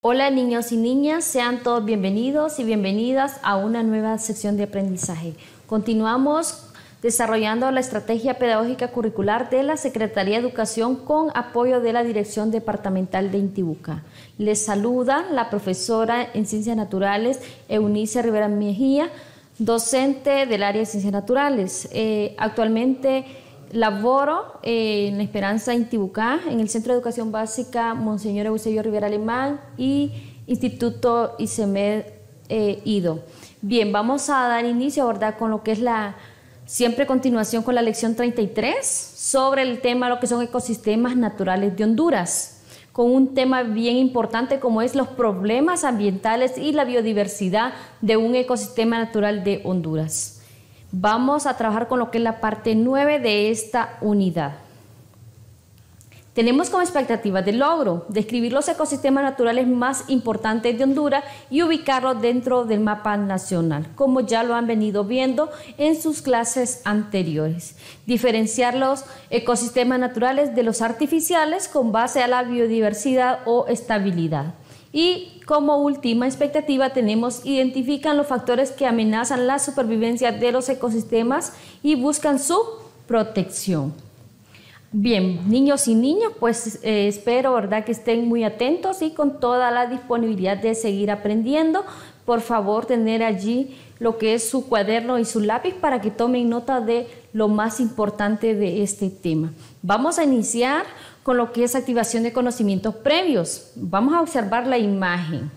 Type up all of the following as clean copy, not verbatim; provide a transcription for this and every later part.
Hola niños y niñas, sean todos bienvenidos y bienvenidas a una nueva sección de aprendizaje. Continuamos desarrollando la estrategia pedagógica curricular de la Secretaría de Educación con apoyo de la Dirección Departamental de Intibucá. Les saluda la profesora en Ciencias Naturales, Eunice Rivera Mejía, docente del área de Ciencias Naturales. Actualmente laboro en Esperanza Intibucá, en el Centro de Educación Básica Monseñor Eusebio Rivera Alemán y Instituto ICEMED IDO. Bien, vamos a dar inicio, ¿verdad?, con lo que es siempre continuación con la lección 33 sobre el tema, lo que son ecosistemas naturales de Honduras, con un tema bien importante como es los problemas ambientales y la biodiversidad de un ecosistema natural de Honduras. Vamos a trabajar con lo que es la parte 9 de esta unidad. Tenemos como expectativa de logro describir los ecosistemas naturales más importantes de Honduras y ubicarlos dentro del mapa nacional, como ya lo han venido viendo en sus clases anteriores. Diferenciar los ecosistemas naturales de los artificiales con base a la biodiversidad o estabilidad. Y como última expectativa tenemos identifican los factores que amenazan la supervivencia de los ecosistemas y buscan su protección. Bien, niños y niñas, pues espero, ¿verdad?, que estén muy atentos y con toda la disponibilidad de seguir aprendiendo. Por favor, tener allí lo que es su cuaderno y su lápiz para que tomen nota de lo más importante de este tema. Vamos a iniciar con lo que es activación de conocimientos previos. Vamos a observar la imagen.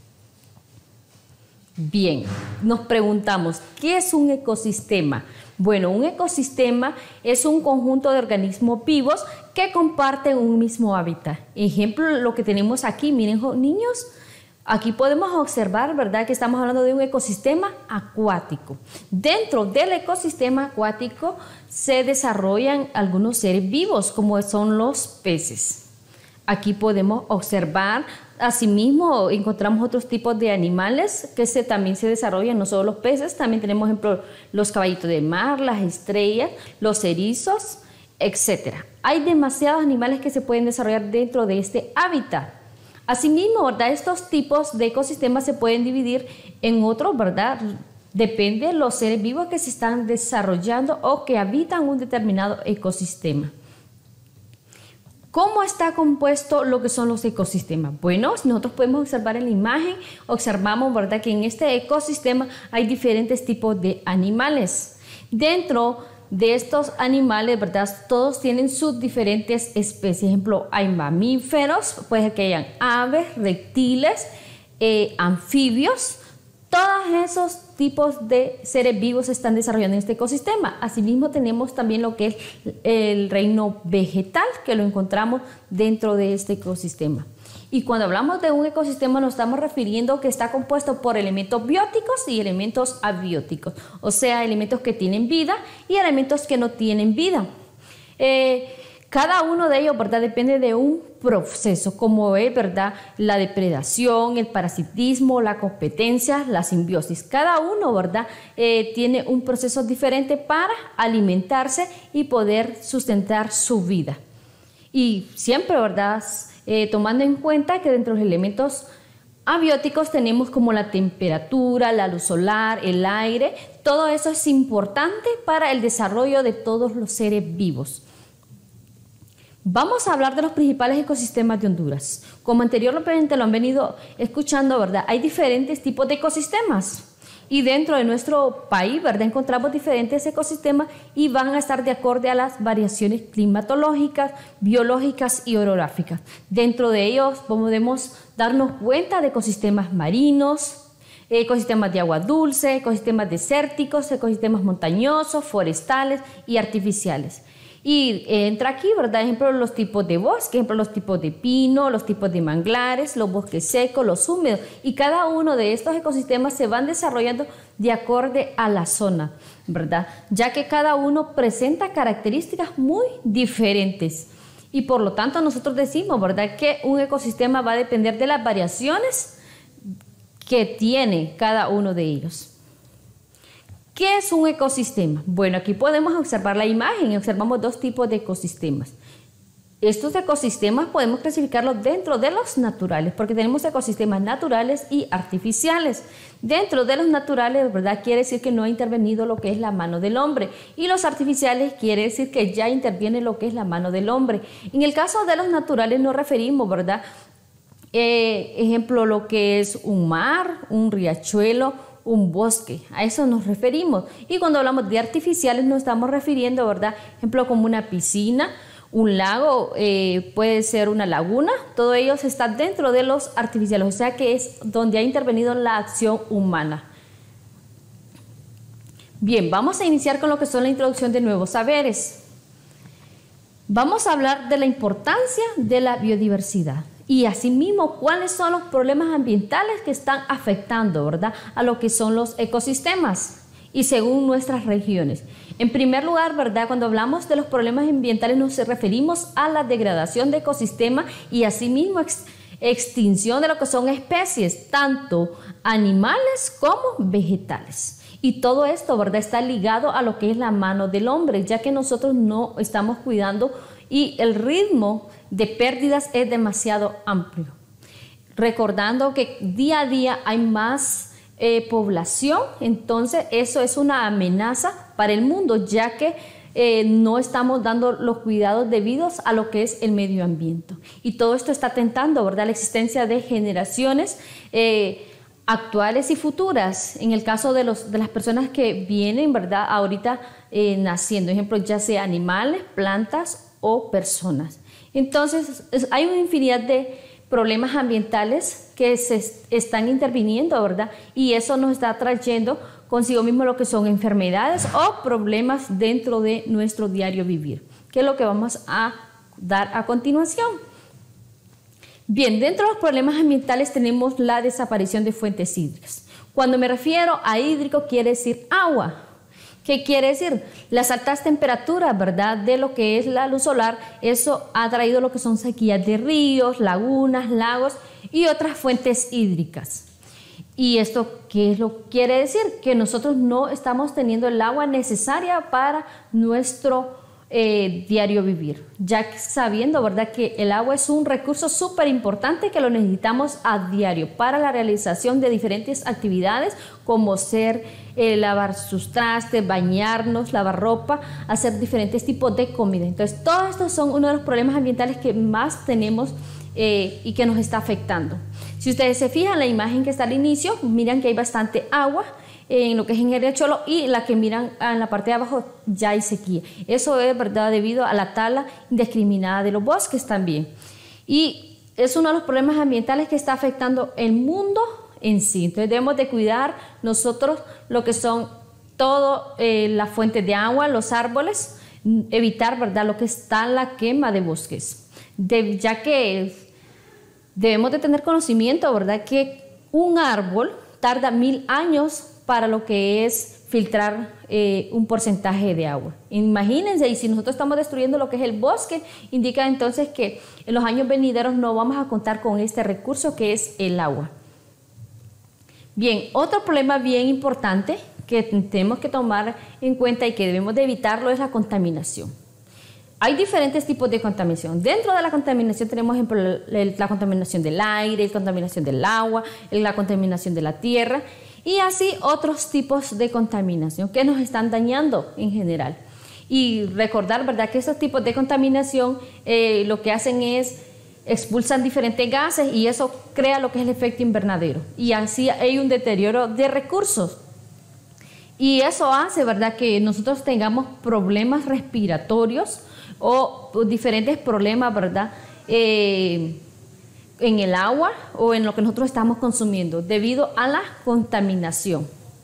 Bien, nos preguntamos, ¿qué es un ecosistema? Bueno, un ecosistema es un conjunto de organismos vivos que comparten un mismo hábitat. Ejemplo, lo que tenemos aquí, miren niños, aquí podemos observar, ¿verdad?, que estamos hablando de un ecosistema acuático. Dentro del ecosistema acuático se desarrollan algunos seres vivos, como son los peces. Aquí podemos observar, asimismo, encontramos otros tipos de animales que también se desarrollan, no solo los peces, también tenemos, por ejemplo, los caballitos de mar, las estrellas, los erizos, etc. Hay demasiados animales que se pueden desarrollar dentro de este hábitat. Asimismo, ¿verdad?, estos tipos de ecosistemas se pueden dividir en otros, ¿verdad? Depende de los seres vivos que se están desarrollando o que habitan un determinado ecosistema. ¿Cómo está compuesto lo que son los ecosistemas? Bueno, nosotros podemos observar en la imagen, observamos, ¿verdad?, que en este ecosistema hay diferentes tipos de animales. Dentro de estos animales, ¿verdad?, todos tienen sus diferentes especies. Por ejemplo, hay mamíferos, puede que hayan aves, reptiles, anfibios. Todos esos tipos de seres vivos se están desarrollando en este ecosistema. Asimismo, tenemos también lo que es el reino vegetal, que lo encontramos dentro de este ecosistema. Y cuando hablamos de un ecosistema nos estamos refiriendo que está compuesto por elementos bióticos y elementos abióticos, o sea, elementos que tienen vida y elementos que no tienen vida. Cada uno de ellos, ¿verdad?, depende de un proceso, como es, ¿verdad?, la depredación, el parasitismo, la competencia, la simbiosis. Cada uno, ¿verdad?, tiene un proceso diferente para alimentarse y poder sustentar su vida. Y siempre, ¿verdad?, tomando en cuenta que dentro de los elementos abióticos tenemos como la temperatura, la luz solar, el aire. Todo eso es importante para el desarrollo de todos los seres vivos. Vamos a hablar de los principales ecosistemas de Honduras. Como anteriormente lo han venido escuchando, ¿verdad?, hay diferentes tipos de ecosistemas. Y dentro de nuestro país, ¿verdad?, encontramos diferentes ecosistemas y van a estar de acuerdo a las variaciones climatológicas, biológicas y orográficas. Dentro de ellos podemos darnos cuenta de ecosistemas marinos, ecosistemas de agua dulce, ecosistemas desérticos, ecosistemas montañosos, forestales y artificiales. Y entra aquí, ¿verdad?, ejemplo, los tipos de bosque, ejemplo, los tipos de pino, los tipos de manglares, los bosques secos, los húmedos. Y cada uno de estos ecosistemas se van desarrollando de acuerdo a la zona, ¿verdad?, ya que cada uno presenta características muy diferentes. Y por lo tanto nosotros decimos, ¿verdad?, que un ecosistema va a depender de las variaciones que tiene cada uno de ellos. ¿Qué es un ecosistema? Bueno, aquí podemos observar la imagen y observamos dos tipos de ecosistemas. estos ecosistemas podemos clasificarlos dentro de los naturales, porque tenemos ecosistemas naturales y artificiales. Dentro de los naturales, ¿verdad?, quiere decir que no ha intervenido lo que es la mano del hombre, y los artificiales quiere decir que ya interviene lo que es la mano del hombre. En el caso de los naturales nos referimos, ¿verdad?, ejemplo, lo que es un mar, un riachuelo, un bosque, a eso nos referimos. Y cuando hablamos de artificiales nos estamos refiriendo, ¿verdad?, ejemplo, como una piscina, un lago, puede ser una laguna, todo ello está dentro de los artificiales, o sea que es donde ha intervenido la acción humana. Bien, vamos a iniciar con lo que son la introducción de nuevos saberes. Vamos a hablar de la importancia de la biodiversidad y asimismo cuáles son los problemas ambientales que están afectando, ¿verdad?, a lo que son los ecosistemas y según nuestras regiones. En primer lugar, ¿verdad?, cuando hablamos de los problemas ambientales nos referimos a la degradación de ecosistemas y asimismo extinción de lo que son especies, tanto animales como vegetales. Y todo esto, ¿verdad?, está ligado a lo que es la mano del hombre, ya que nosotros no estamos cuidando y el ritmo de pérdidas es demasiado amplio. Recordando que día a día hay más población, entonces eso es una amenaza para el mundo, ya que no estamos dando los cuidados debidos a lo que es el medio ambiente. Y todo esto está atentando, ¿verdad?, la existencia de generaciones actuales y futuras, en el caso de las personas que vienen, ¿verdad?, ahorita naciendo, ejemplo, ya sea animales, plantas o personas. Entonces hay una infinidad de problemas ambientales que se están interviniendo, ¿verdad?, y eso nos está trayendo consigo mismo lo que son enfermedades o problemas dentro de nuestro diario vivir, que es lo que vamos a dar a continuación. Bien, dentro de los problemas ambientales tenemos la desaparición de fuentes hídricas. Cuando me refiero a hídrico quiere decir agua. ¿Qué quiere decir? Las altas temperaturas, ¿verdad?, de lo que es la luz solar, eso ha traído lo que son sequías de ríos, lagunas, lagos y otras fuentes hídricas. ¿Y esto qué es lo que quiere decir? Que nosotros no estamos teniendo el agua necesaria para nuestro diario vivir, ya que sabiendo, ¿verdad?, que el agua es un recurso súper importante que lo necesitamos a diario para la realización de diferentes actividades como ser lavar sus trastes, bañarnos, lavar ropa, hacer diferentes tipos de comida. Entonces todos estos son uno de los problemas ambientales que más tenemos y que nos está afectando. Si ustedes se fijan la imagen que está al inicio, miran que hay bastante agua en lo que es en el riachuelo, y la que miran en la parte de abajo ya hay sequía. Eso es, ¿verdad?, debido a la tala indiscriminada de los bosques también. Y es uno de los problemas ambientales que está afectando el mundo en sí. Entonces debemos de cuidar nosotros lo que son todas las fuentes de agua, los árboles, evitar, ¿verdad?, lo que está la quema de bosques, ya que debemos de tener conocimiento, ¿verdad?, que un árbol tarda 1000 años para lo que es filtrar un porcentaje de agua. Imagínense, y si nosotros estamos destruyendo lo que es el bosque, indica entonces que en los años venideros no vamos a contar con este recurso que es el agua. Bien, otro problema bien importante que tenemos que tomar en cuenta y que debemos de evitarlo es la contaminación. Hay diferentes tipos de contaminación. Dentro de la contaminación tenemos, por ejemplo, la contaminación del aire, la contaminación del agua, la contaminación de la tierra y así otros tipos de contaminación que nos están dañando en general. Y recordar, ¿verdad?, que estos tipos de contaminación lo que hacen es expulsan diferentes gases y eso crea lo que es el efecto invernadero. Y así hay un deterioro de recursos. Y eso hace, ¿verdad?, que nosotros tengamos problemas respiratorios o diferentes problemas, ¿verdad?, en el agua o en lo que nosotros estamos consumiendo debido a la contaminación.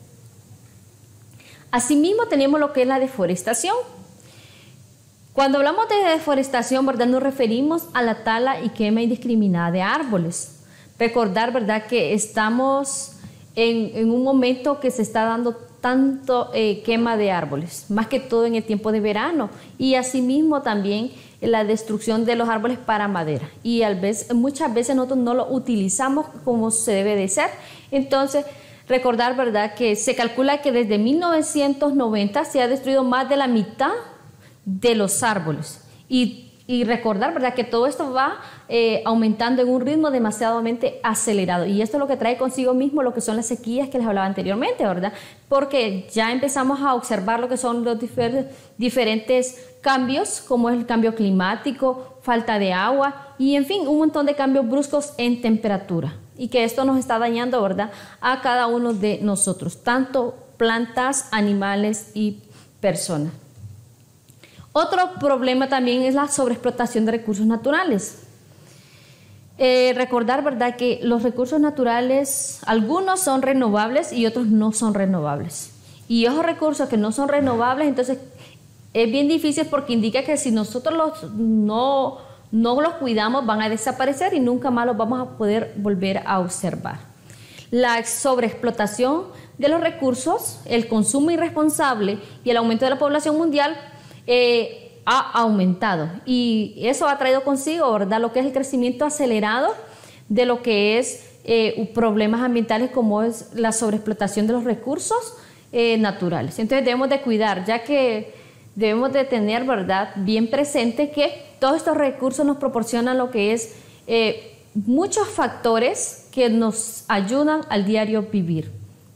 Asimismo tenemos lo que es la deforestación. Cuando hablamos de deforestación, ¿verdad?, nos referimos a la tala y quema indiscriminada de árboles. Recordar, ¿verdad?, que estamos en un momento que se está dando tanto quema de árboles, más que todo en el tiempo de verano, y asimismo también la destrucción de los árboles para madera, y muchas veces nosotros no lo utilizamos como se debe de ser. Entonces recordar, ¿verdad?, que se calcula que desde 1990 se ha destruido más de la mitad de los árboles, y Y recordar, ¿verdad?, que todo esto va aumentando en un ritmo demasiadamente acelerado. Y esto es lo que trae consigo mismo lo que son las sequías que les hablaba anteriormente, ¿verdad? Porque ya empezamos a observar lo que son los diferentes cambios, como es el cambio climático, falta de agua y, en fin, un montón de cambios bruscos en temperatura. Y que esto nos está dañando, ¿verdad?, a cada uno de nosotros, tanto plantas, animales y personas. Otro problema también es la sobreexplotación de recursos naturales. Recordar, ¿verdad?, que los recursos naturales, algunos son renovables y otros no son renovables. Y esos recursos que no son renovables, entonces es bien difícil porque indica que si nosotros no los cuidamos van a desaparecer y nunca más los vamos a poder volver a observar. La sobreexplotación de los recursos, el consumo irresponsable y el aumento de la población mundial ha aumentado, y eso ha traído consigo, ¿verdad?, lo que es el crecimiento acelerado de lo que es problemas ambientales como es la sobreexplotación de los recursos naturales. Entonces debemos de cuidar, ya que debemos de tener, ¿verdad?, bien presente que todos estos recursos nos proporcionan lo que es muchos factores que nos ayudan al diario vivir.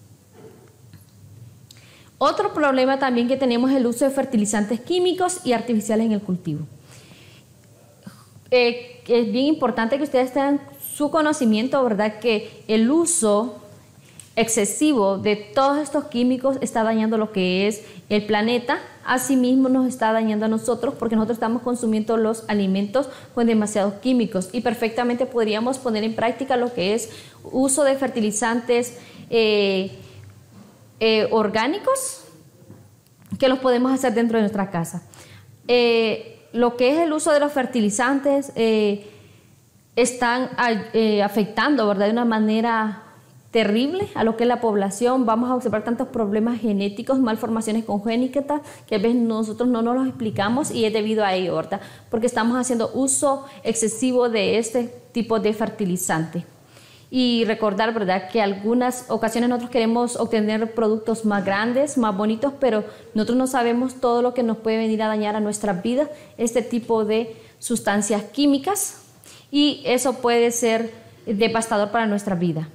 Otro problema también que tenemos es el uso de fertilizantes químicos y artificiales en el cultivo. Es bien importante que ustedes tengan su conocimiento, ¿verdad?, que el uso excesivo de todos estos químicos está dañando lo que es el planeta, asimismo nos está dañando a nosotros porque nosotros estamos consumiendo los alimentos con demasiados químicos y perfectamente podríamos poner en práctica lo que es uso de fertilizantes orgánicos, que los podemos hacer dentro de nuestra casa. Lo que es el uso de los fertilizantes están afectando, ¿verdad?, de una manera terrible a lo que es la población. Vamos a observar tantos problemas genéticos, malformaciones congénitas que a veces nosotros no nos los explicamos y es debido a ello, ¿verdad?, porque estamos haciendo uso excesivo de este tipo de fertilizante. Y recordar, ¿verdad?, que algunas ocasiones nosotros queremos obtener productos más grandes, más bonitos, pero nosotros no sabemos todo lo que nos puede venir a dañar a nuestra vida este tipo de sustancias químicas, y eso puede ser devastador para nuestra vida.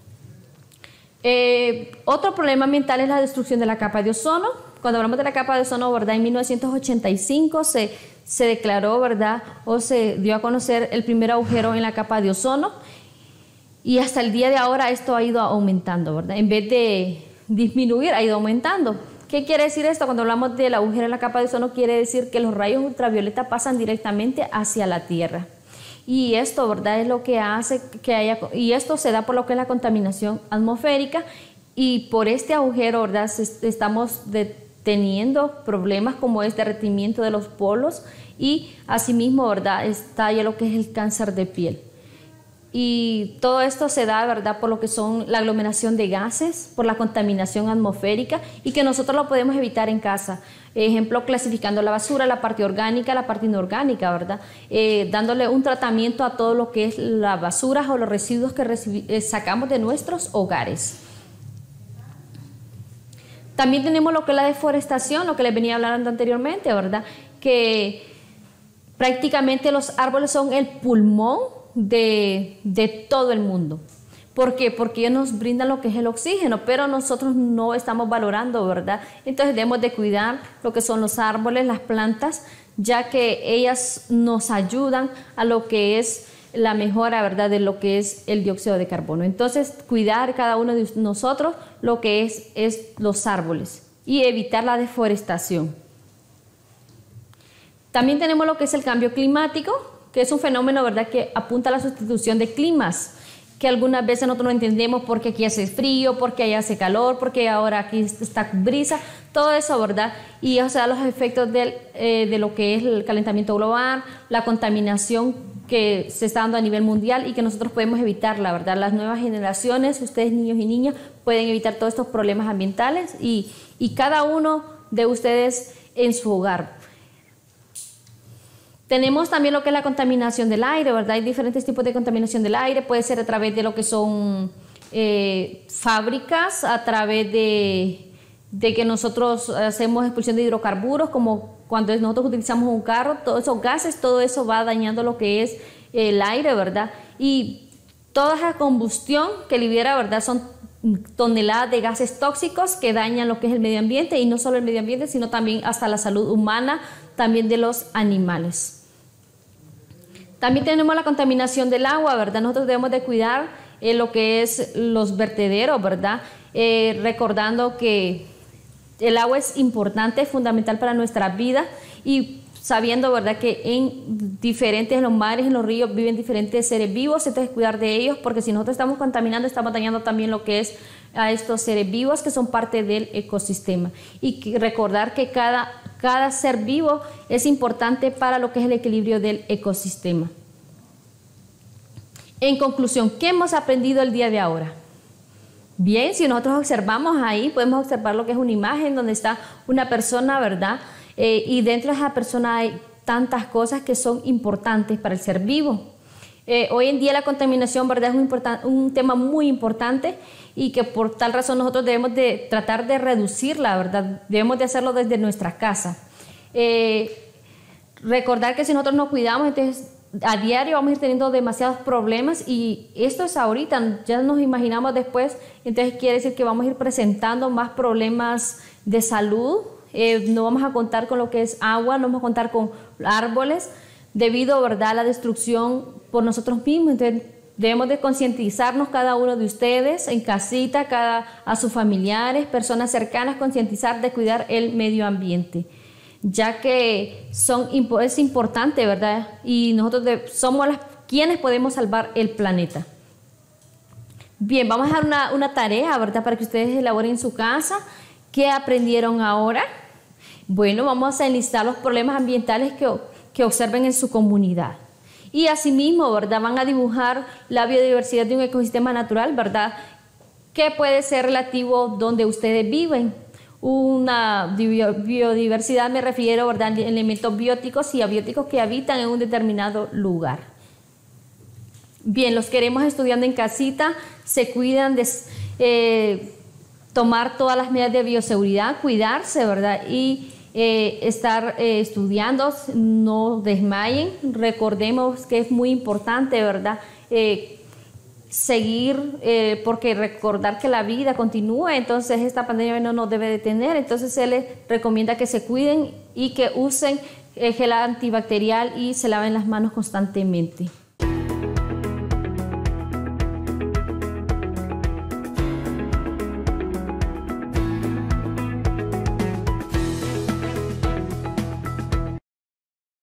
Otro problema ambiental es la destrucción de la capa de ozono. Cuando hablamos de la capa de ozono, ¿verdad?, en 1985 se declaró, ¿verdad?, o se dio a conocer el primer agujero en la capa de ozono. Y hasta el día de ahora esto ha ido aumentando, ¿verdad? En vez de disminuir, ha ido aumentando. ¿Qué quiere decir esto? Cuando hablamos del agujero en la capa de ozono, quiere decir que los rayos ultravioleta pasan directamente hacia la Tierra. Y esto, ¿verdad?, es lo que hace que haya, y esto se da por lo que es la contaminación atmosférica, y por este agujero, ¿verdad?, estamos teniendo problemas como es derretimiento de los polos, y asimismo, ¿verdad?, está ya lo que es el cáncer de piel. Y todo esto se da, ¿verdad?, por lo que son la aglomeración de gases, por la contaminación atmosférica, y que nosotros lo podemos evitar en casa. Ejemplo, clasificando la basura, la parte orgánica, la parte inorgánica, ¿verdad? Dándole un tratamiento a todo lo que es las basuras o los residuos que sacamos de nuestros hogares. También tenemos lo que es la deforestación, lo que les venía hablando anteriormente, ¿verdad?, que prácticamente los árboles son el pulmón de todo el mundo. ¿Por qué? Porque ellos nos brindan lo que es el oxígeno, pero nosotros no estamos valorando, ¿verdad? Entonces debemos de cuidar lo que son los árboles, las plantas, ya que ellas nos ayudan a lo que es la mejora, ¿verdad?, de lo que es el dióxido de carbono. Entonces, cuidar cada uno de nosotros lo que es los árboles y evitar la deforestación. También tenemos lo que es el cambio climático, que es un fenómeno, ¿verdad?, que apunta a la sustitución de climas, que algunas veces nosotros no entendemos porque aquí hace frío, porque allá hace calor, porque ahora aquí está brisa, todo eso, ¿verdad? Y o sea, los efectos de lo que es el calentamiento global, la contaminación que se está dando a nivel mundial y que nosotros podemos evitarla, ¿verdad? Las nuevas generaciones, ustedes niños y niñas, pueden evitar todos estos problemas ambientales y cada uno de ustedes en su hogar. Tenemos también lo que es la contaminación del aire, ¿verdad? Hay diferentes tipos de contaminación del aire, puede ser a través de lo que son fábricas, a través de de que nosotros hacemos expulsión de hidrocarburos, como cuando nosotros utilizamos un carro, todos esos gases, todo eso va dañando lo que es el aire, ¿verdad? Y toda esa combustión que libera, ¿verdad? Son toneladas de gases tóxicos que dañan lo que es el medio ambiente, y no solo el medio ambiente, sino también hasta la salud humana, también de los animales. También tenemos la contaminación del agua, ¿verdad? Nosotros debemos de cuidar lo que es los vertederos, ¿verdad? Recordando que el agua es importante, es fundamental para nuestra vida, y sabiendo, ¿verdad?, que en los mares, en los ríos viven diferentes seres vivos, entonces cuidar de ellos, porque si nosotros estamos contaminando, estamos dañando también lo que es a estos seres vivos que son parte del ecosistema. Y recordar que cada ser vivo es importante para lo que es el equilibrio del ecosistema. En conclusión, ¿qué hemos aprendido el día de ahora? Bien, si nosotros observamos ahí, podemos observar lo que es una imagen donde está una persona, ¿verdad? Y dentro de esa persona hay tantas cosas que son importantes para el ser vivo. Hoy en día la contaminación, ¿verdad?, es un tema muy importante, y que por tal razón nosotros debemos de tratar de reducirla, ¿verdad? Debemos de hacerlo desde nuestra casa. Recordar que si nosotros nos cuidamos, entonces a diario vamos a ir teniendo demasiados problemas, y esto es ahorita, ya nos imaginamos después, entonces quiere decir que vamos a ir presentando más problemas de salud. No vamos a contar con lo que es agua, no vamos a contar con árboles, debido, ¿verdad?, a la destrucción por nosotros mismos. Entonces debemos de concientizarnos, cada uno de ustedes en casita, a sus familiares, personas cercanas, concientizar de cuidar el medio ambiente, ya que es importante, ¿verdad? Y nosotros somos quienes podemos salvar el planeta. Bien, vamos a dar una tarea, ¿verdad?, para que ustedes elaboren en su casa. ¿Qué aprendieron ahora? Bueno, vamos a enlistar los problemas ambientales que observen en su comunidad. Y asimismo, ¿verdad?, van a dibujar la biodiversidad de un ecosistema natural, ¿verdad?, que puede ser relativo donde ustedes viven. Una biodiversidad, me refiero, ¿verdad?, a elementos bióticos y abióticos que habitan en un determinado lugar. Bien, los queremos estudiando en casita, se cuidan de tomar todas las medidas de bioseguridad, cuidarse, ¿verdad?, y estar estudiando, no desmayen. Recordemos que es muy importante, ¿verdad?, seguir, porque recordar que la vida continúa, entonces esta pandemia no nos debe detener. Entonces se les recomienda que se cuiden y que usen gel antibacterial y se laven las manos constantemente.